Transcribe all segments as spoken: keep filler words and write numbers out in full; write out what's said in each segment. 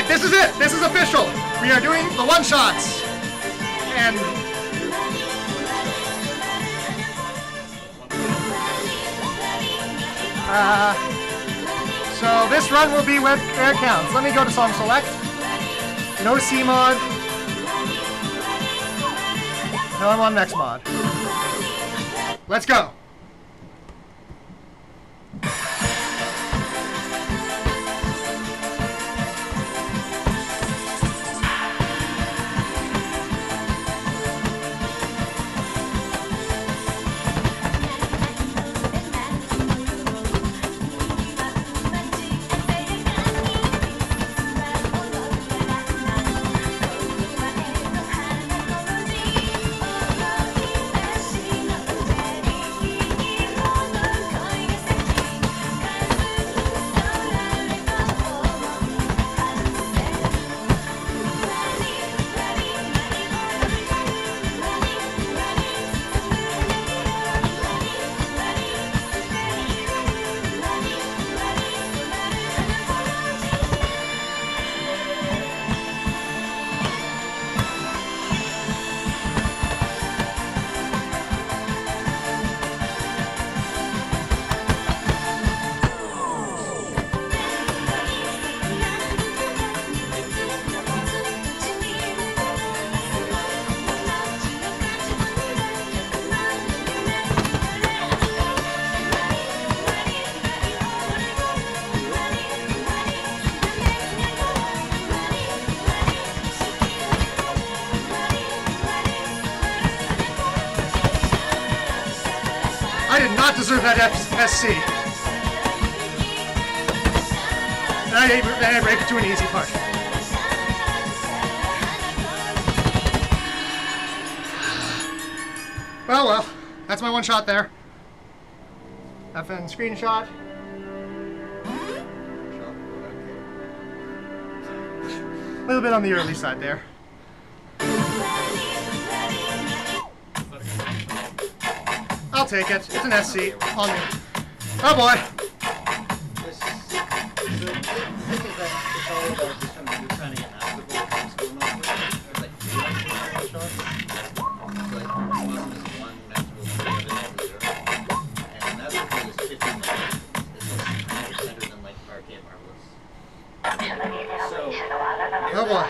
right, this is it. This is official. We are doing the one shots. And uh, so this run will be with air counts. Let me go to song select. No C mod. No, I'm on next mod. Let's go. I did not deserve that S C. And I, and I break it to an easy part. Well, well, that's my one shot there. F N screenshot. A little bit on the early side there. I'll take it. It's an S C on me. Oh boy. Oh boy.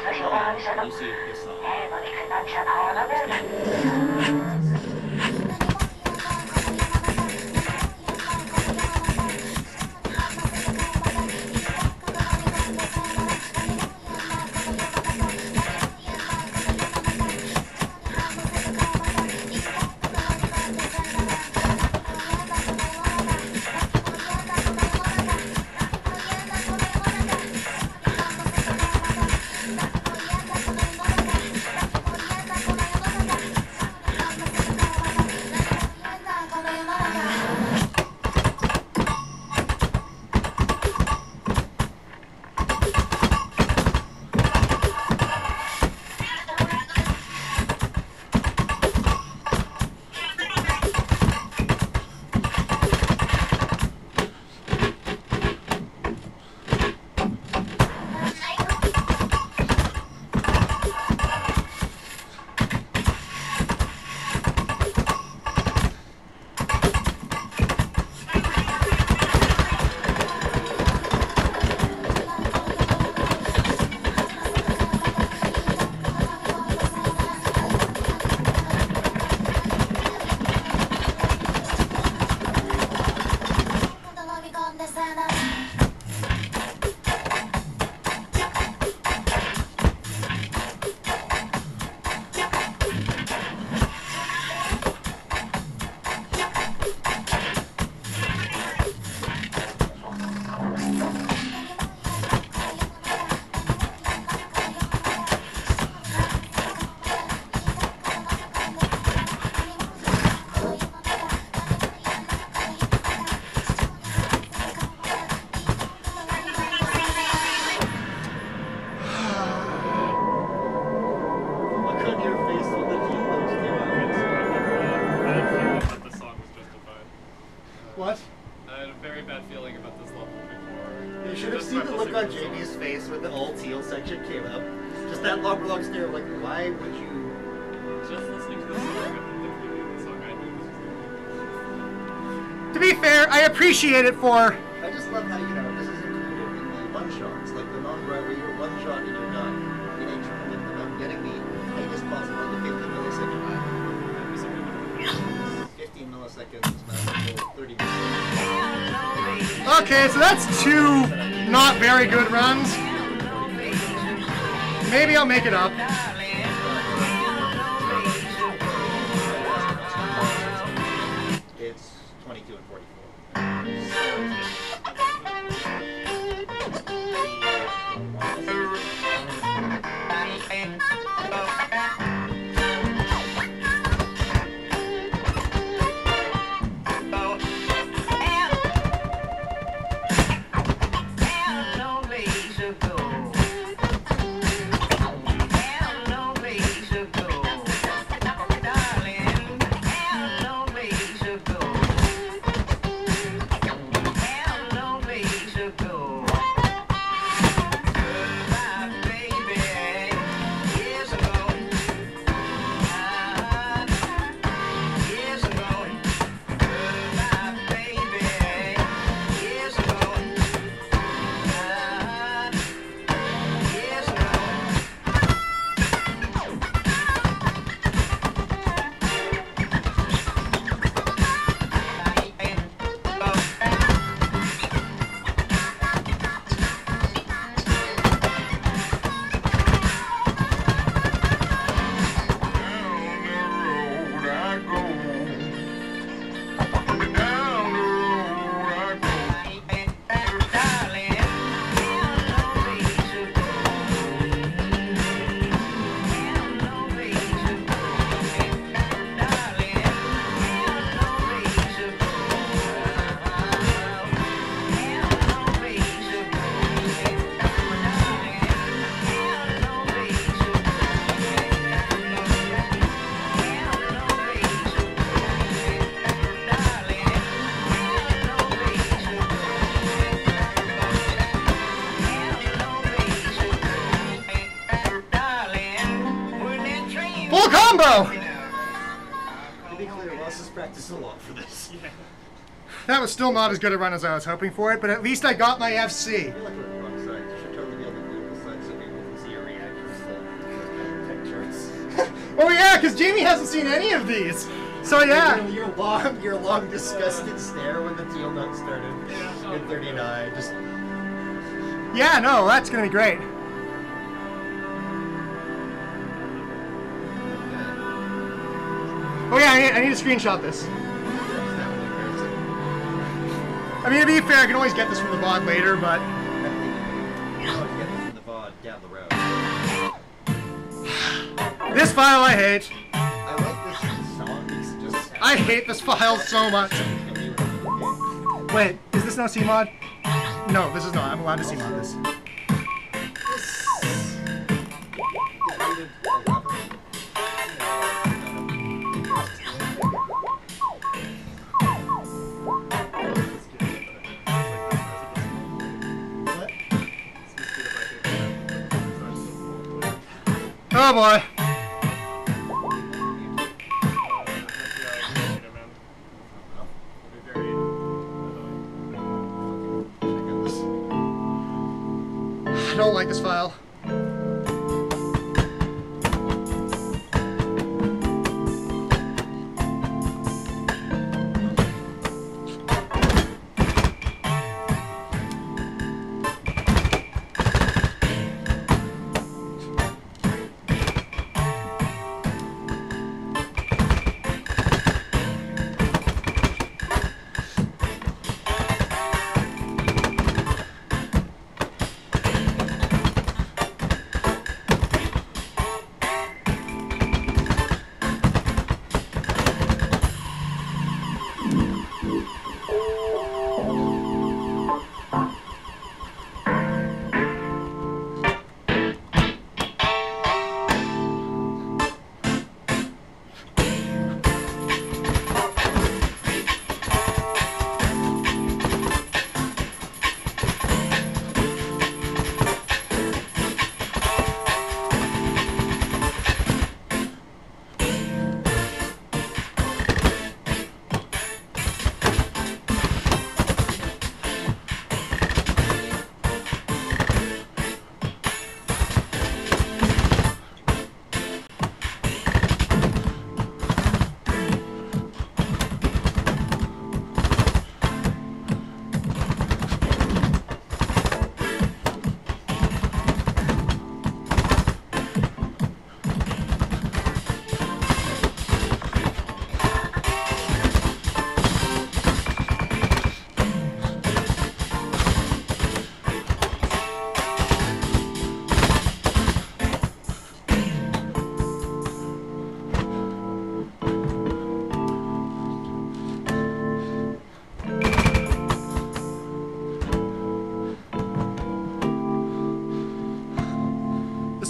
You should have seen the look on Jamie's face when the old teal section came up. Just that long, long stare of like, why would you... Just listening to the song, the song I knew. To be fair, I appreciate it for... I just love how, you know, this is included in the one shots, like the non-right where you're one shot and you're done. In increment of getting the tightest possible in the fifteen millisecond time. fifteen milliseconds, thirty milliseconds. Okay, so that's two not very good runs. Maybe I'll make it up. It's twenty-two and forty-four. Full combo! To be clear, Ross has practiced a lot for this. Yeah. That was still not as good a run as I was hoping for it, but at least I got my F C. I feel like we're on the wrong side. You should totally be on the Google side so people can see your reactions to the tech charts. Oh yeah, because Jamie hasn't seen any of these. So yeah. Your, your long, your long disgusted stare when the teal nut started in thirty-nine. Just Yeah, no, that's gonna be great. Oh yeah, I need, I need to screenshot this. I mean, to be fair, I can always get this from the V O D later, but... you always get this from the V O D down the road. This file I hate. I like this song. It's just... I hate this file so much. Wait, is this no C mod? No, this is not. I'm allowed to C mod this. Oh boy. I don't like this file.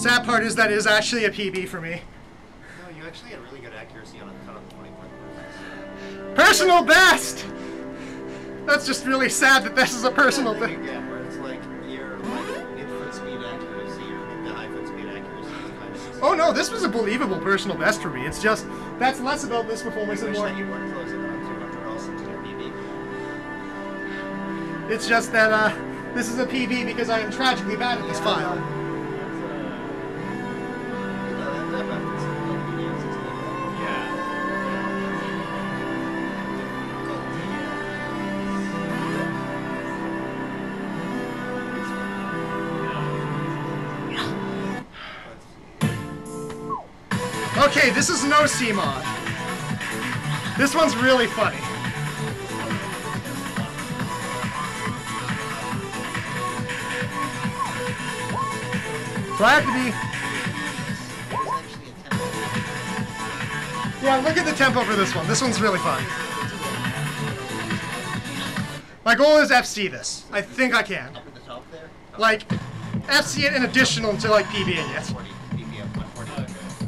Sad part is that is actually a P B for me. No, you actually had really good accuracy on a cut on the twenty-four courses. Personal best! That's just really sad that this is a personal Yeah, best. again, where it's like your like mid-foot speed accuracy or mid to high foot speed accuracy is kind of just... Oh no, this was a believable personal best for me. It's just, that's less about this performance I and wish more. that you weren't closing on two hundred also to your P B. It's just that uh, this is a P B because I am tragically bad at this file. Okay, this is no C mod. This one's really funny. So I have to be... Yeah, look at the tempo for this one. This one's really fun. My goal is F C this. I think I can. Up at the top there? Like, F C it in additional to like P B in it. forty B P M, one forty.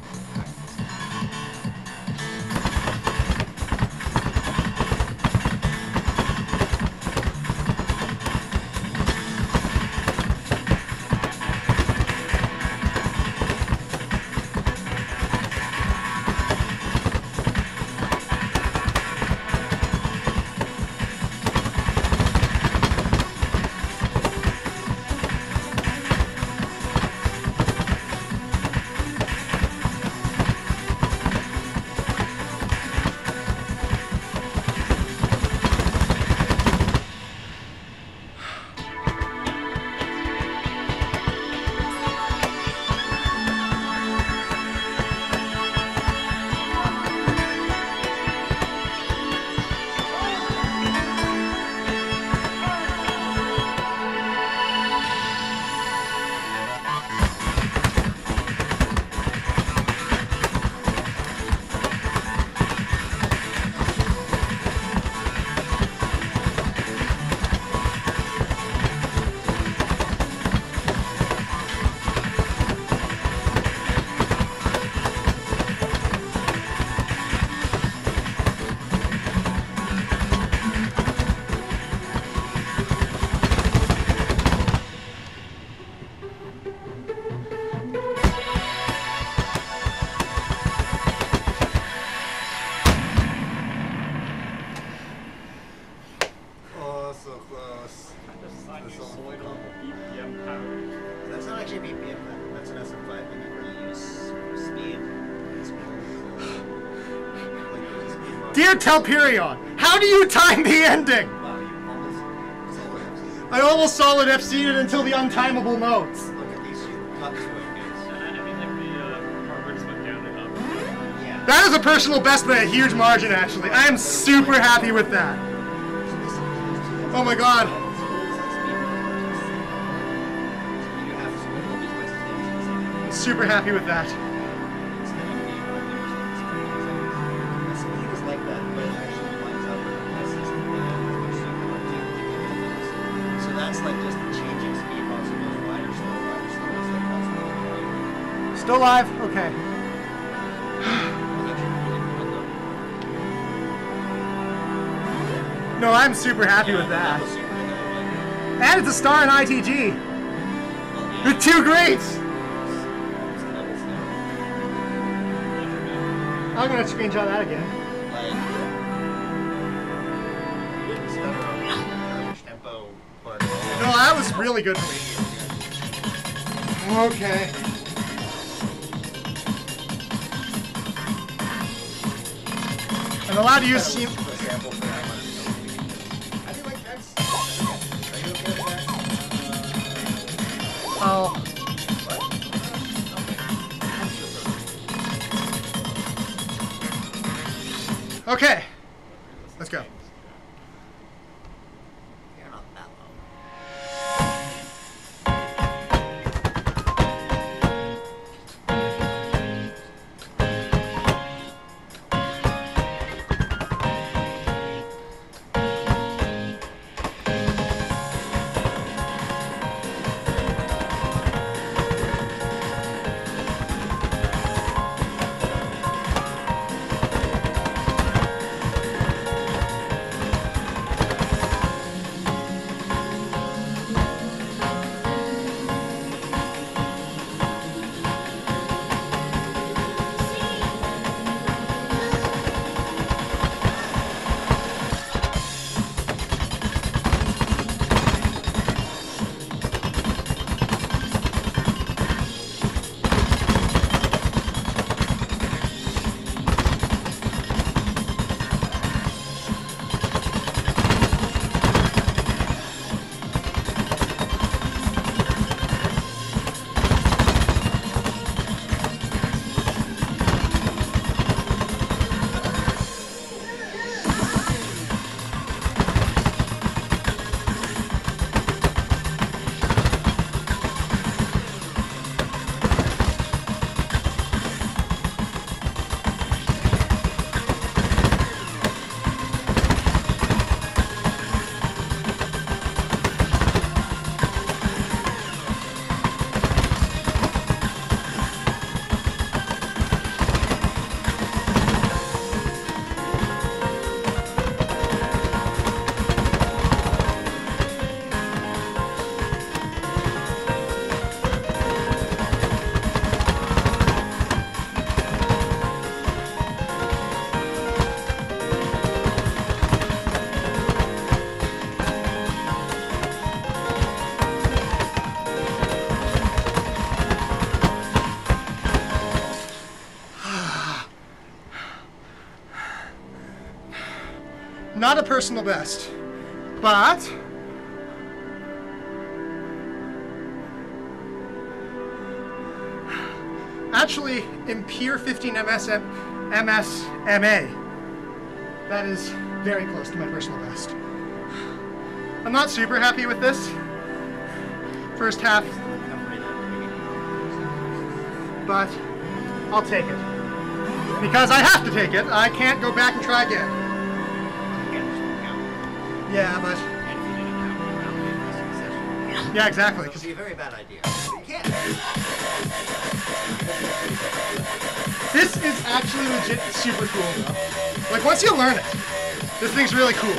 That's not actually B P M then. That's an S M five limit where you use speed. Like, Dear Telperion, how do you time the ending? wow, you almost solid F C. I almost solid F C'd it until the untimable notes. Look, at least you got this way, guys. I mean, like the uh, hardware just went down and up. Yeah. That is a personal best by a huge margin, actually. I am super happy with that. Oh my god. Super happy with that. So that's like just changing speed possible, wider, slower, wider, slower, so that's like Still live? Okay. No, I'm super happy with that. And it's a star in I T G. The two greats! I'm gonna screenshot that again. No, that was really good for me. Okay. I'm allowed to use C. Oh. Okay. Let's go. You're not that low. not a personal best, but actually in pure fifteen M S M A, that is very close to my personal best. I'm not super happy with this first half, but I'll take it. Because I have to take it. I can't go back and try again. Yeah, but... Yeah, exactly. It would be a very bad idea. You can't. This is actually legit super cool, though. Like, once you learn it, this thing's really cool.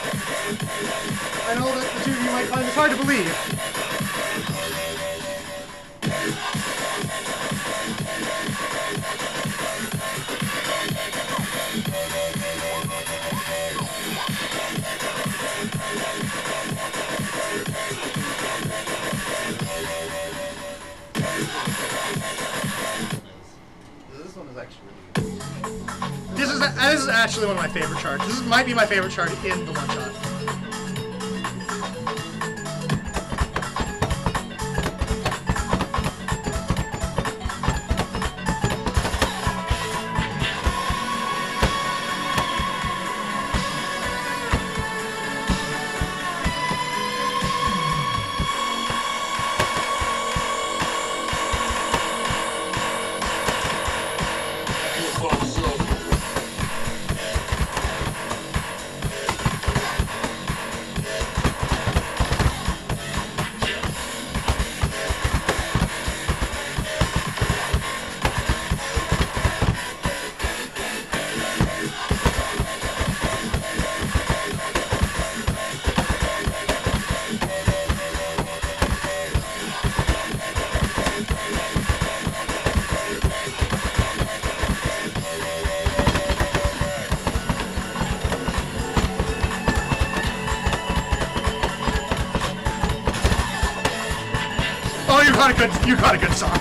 I know that the two of you might find this hard to believe. This one is actually This is, this is actually one of my favorite charts. This is, might be my favorite chart in the one shot. You got a good, you got a good song.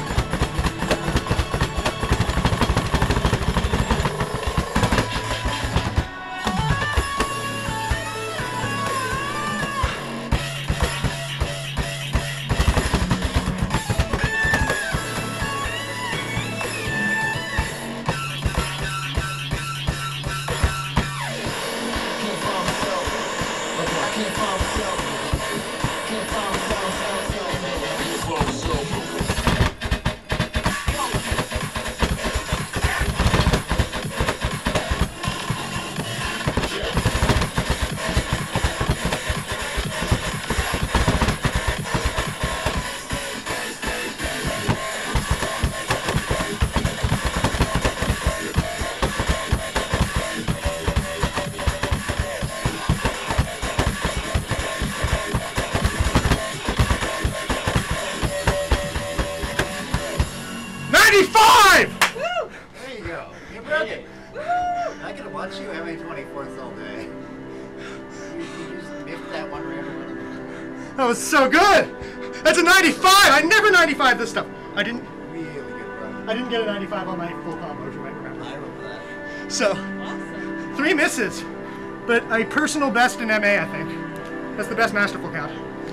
ninety-five! Woo! There you go. You broke it. I could have watched you M A twenty-fourth all day. You, you just miffed that one round. That was so good! That's a ninety-five! I never ninety-five this stuff. I didn't Really good run. I didn't get a ninety-five on my full combo, as you might remember. I remember that. So, Awesome. three misses. But a personal best in M A, I think. That's the best masterful count.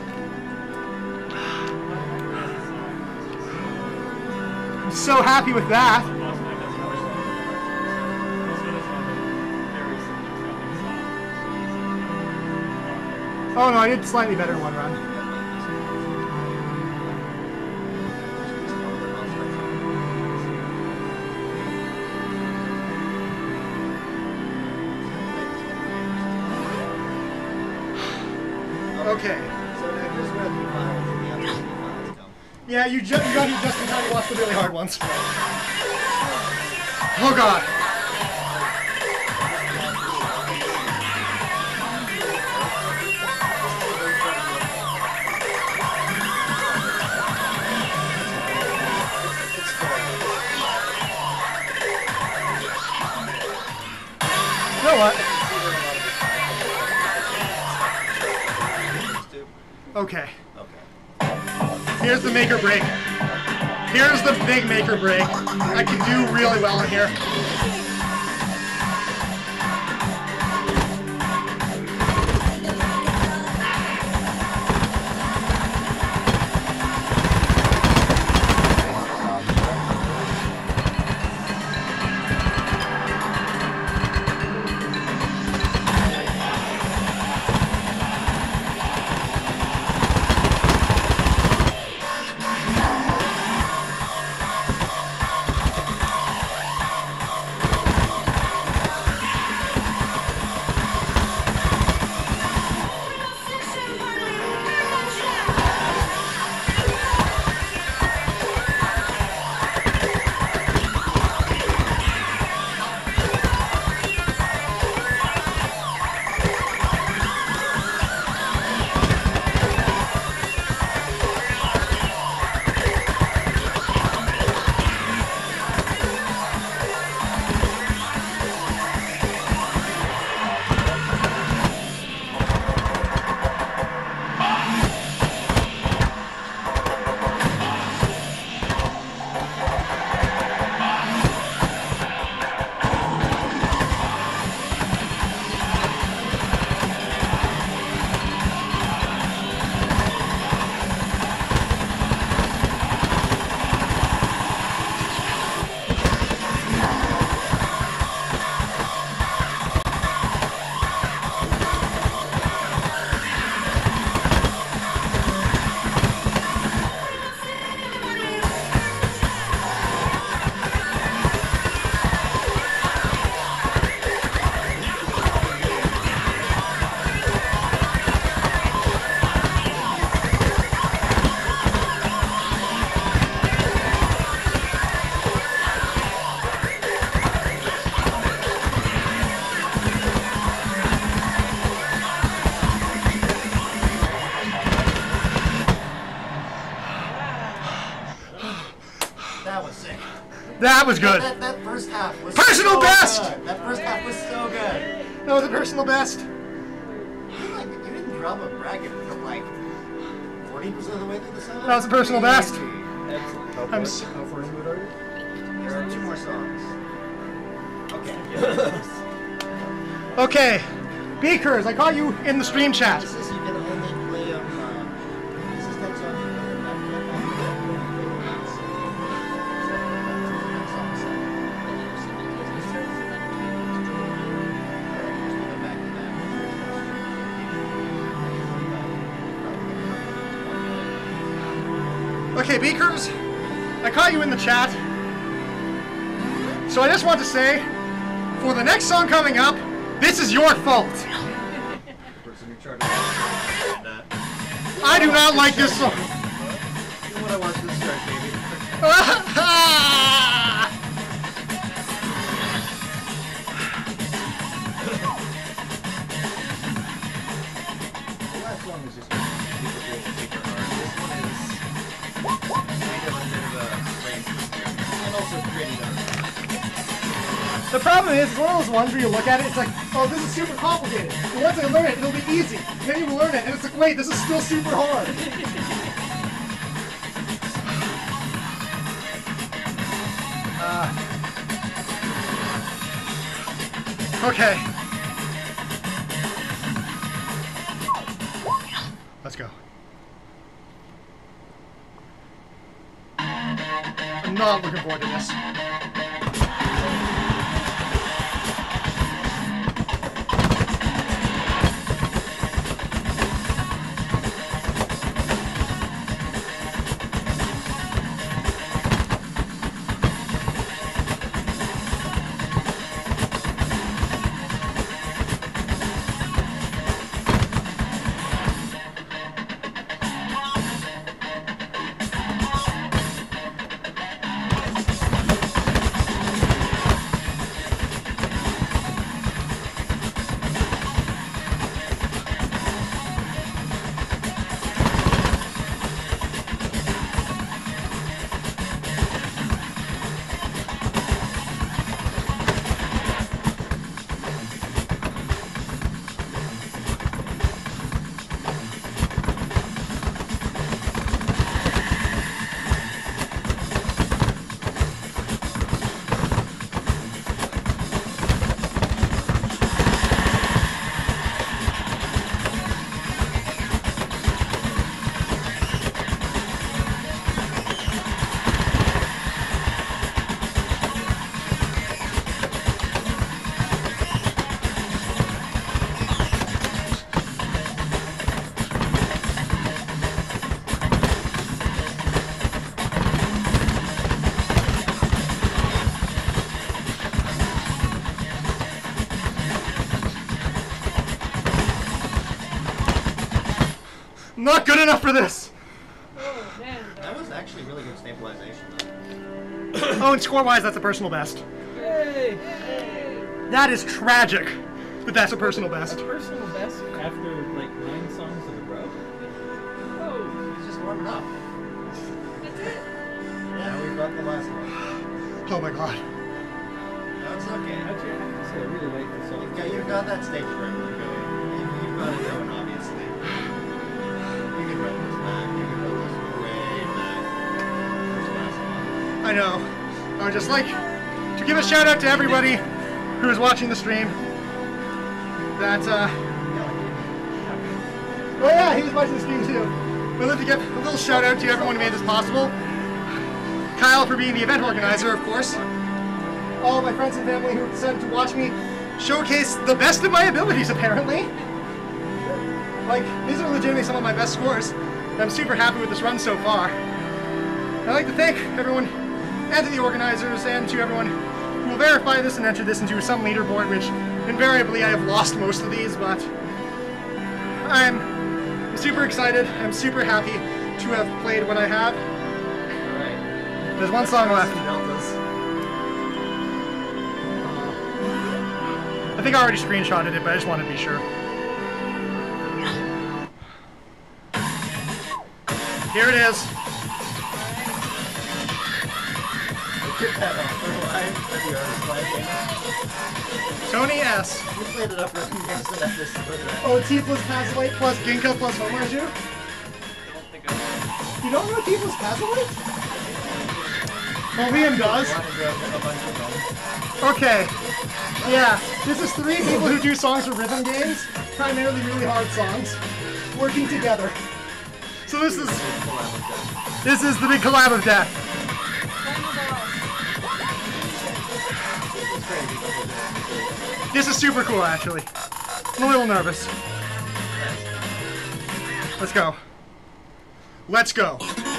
I'm so happy with that. Oh no, I did slightly better in one run. Okay. So now just where the files and the other files come. Yeah, you, ju you got here just in time to watch the really hard ones. Oh god. You know what? Okay. Okay. Here's the make or break. Here's the big make or break. I can do really well in here. That was good. That, that, that first half was Personal so best! good. That first half was so good. That was a personal best. You, like, you didn't drop a bracket until like forty percent of the way through the song. That was a personal best. Excellent. How I'm far, s- how far into it are you? There are two more songs. Okay. Okay, Beakers, I caught you in the stream chat. This is you can only play on. Uh, this is that song you play on that Okay, Beakers, I caught you in the chat. So I just want to say, for the next song coming up, this is your fault. I do not like this song. You know what I watch this start, baby? The last song is just super cool and super hard. This one is kind of a bit of a strange experience. And also pretty dark. The problem is, it's one of those ones where you look at it, it's like, oh, this is super complicated. But once I learn it, it'll be easy. Then you learn it, and it's like, wait, this is still super hard. Uh, okay. Let's go. I'm not looking forward to this. Not good enough for this. Oh, man. That was actually really good stabilization, though. Oh, and score-wise, that's a personal best. Yay! Yay! That is tragic, but that's a personal A best. personal best after like nine songs in a row. Oh, He's just warming up. that's it. Yeah, we've got the last one. Oh my god. That's okay. Actually, I have to say, I really like the song. You've got, you've got that stage gremlin going. You've, you've got it going, obviously. You can run this back. You can run this way back. There's the last one. I know. I would just like to give a shout out to everybody who is watching the stream. That, uh... Oh yeah, he was watching the stream too. I'd like to give a little shout out to everyone who made this possible. Kyle for being the event organizer, of course. All of my friends and family who decided to watch me showcase the best of my abilities, apparently. Like, these are legitimately some of my best scores. And I'm super happy with this run so far. I'd like to thank everyone, and to the organizers, and to everyone who will verify this and enter this into some leaderboard, which invariably I have lost most of these, but I'm super excited. I'm super happy to have played what I have. Alright. There's one song left. Deltas. I think I already screenshotted it, but I just wanted to be sure. Here it is. Get that off the line for the artist live game. Tony S. You played it up with me next to that this Oh, T plus Pazolite plus Ginkgo plus Homarju? You don't know T plus Pazolite? Well, Liam does. Okay. Yeah, this is three people who do songs for rhythm games, primarily really hard songs, working together. So this is this is the big collab of death. This is super cool, actually. I'm a little nervous. Let's go. Let's go.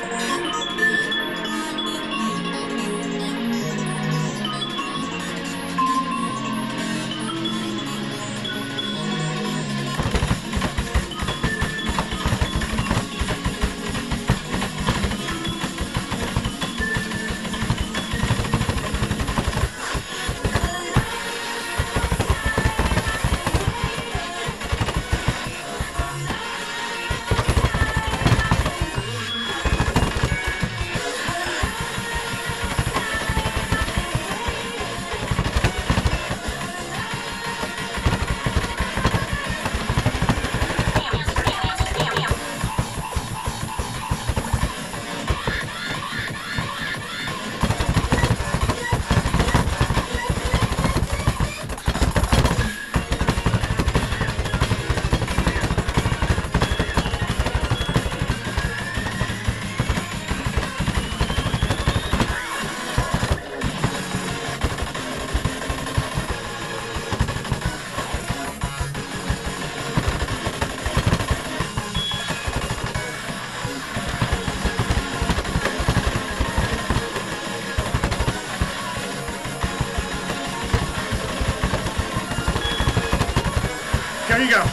There you go.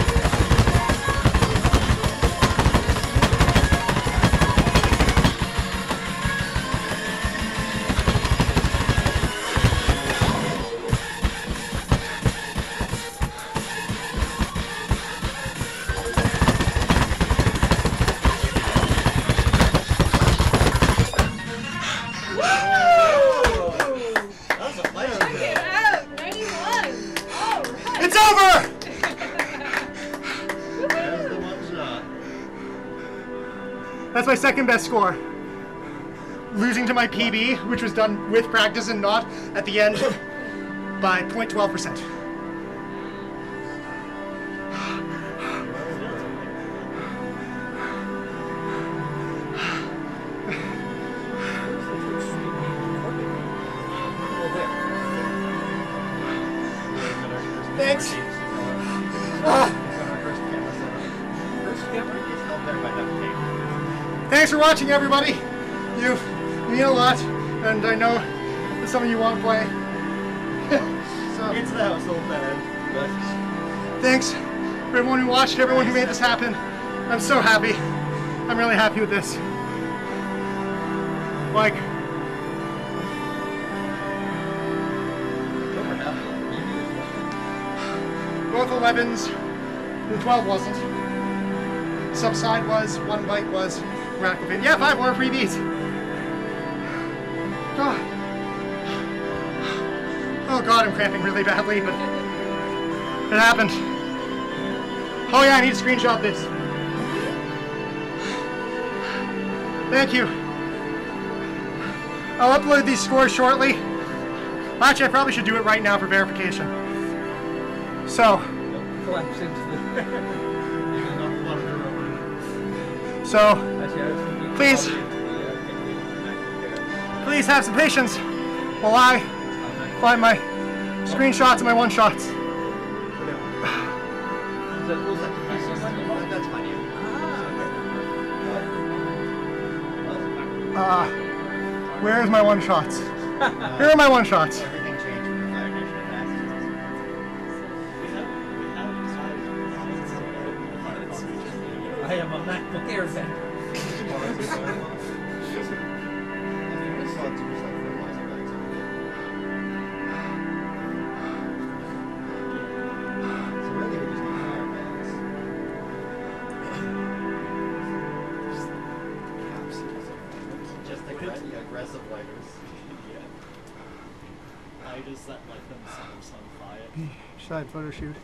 It's over! That's my second best score. Losing to my P B, which was done with practice and not at the end, by zero point one two percent. Thanks. Ah. Thanks for watching, everybody. You mean a lot, and I know that some of you want to play. So, It's the household band, but thanks for everyone who watched, everyone who made this happen. I'm so happy. I'm really happy with this. Like, both elevens, the twelve wasn't. Subside was, one bite was, radical fit. Yeah, five more F O U R P Bs. God. Oh god, I'm cramping really badly, but it happened. Oh yeah, I need to screenshot this. Thank you. I'll upload these scores shortly. Actually, I probably should do it right now for verification. So. Collapse into the... So, please, please have some patience while I find my screenshots and my one-shots. Uh, where's my one-shots? Here are my one-shots. I am a MacBook Air fan. Just aggressive lighters. I just let like themselves on fire. Side photo shoot.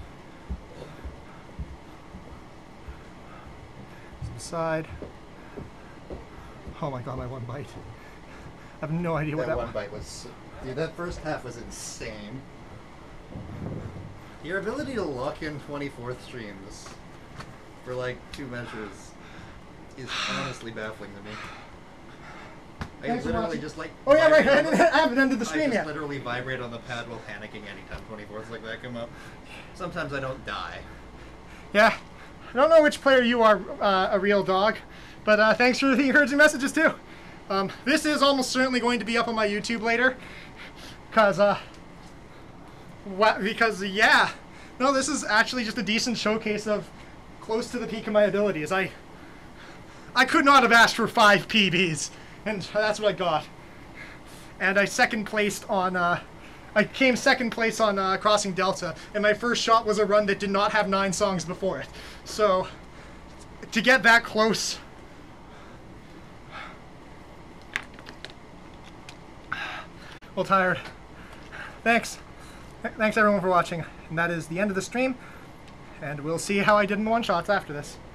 Some side. Oh my god, my one bite. I have no idea what That that one bite was, dude, that first half was insane. Your ability to lock in twenty-fourth streams for like two measures is honestly baffling to me. I Thanks for literally watching. just like. Oh yeah, right. vibrate I on the- haven't, I haven't ended the I stream just yet. literally vibrate on the pad while panicking anytime twenty-fourths like that come up. Sometimes I don't die. Yeah. I don't know which player you are, uh, a real dog, but uh, thanks for the encouraging messages too. Um, this is almost certainly going to be up on my YouTube later, cause uh, what? Because yeah, no, this is actually just a decent showcase of close to the peak of my abilities. I, I could not have asked for five P Bs, and that's what I got. And I second placed on. Uh, I came second place on uh, Crossing Delta, and my first shot was a run that did not have nine songs before it. So, to get that close, well, tired. Thanks. Th- thanks everyone for watching. And that is the end of the stream, and we'll see how I did in the one shots after this.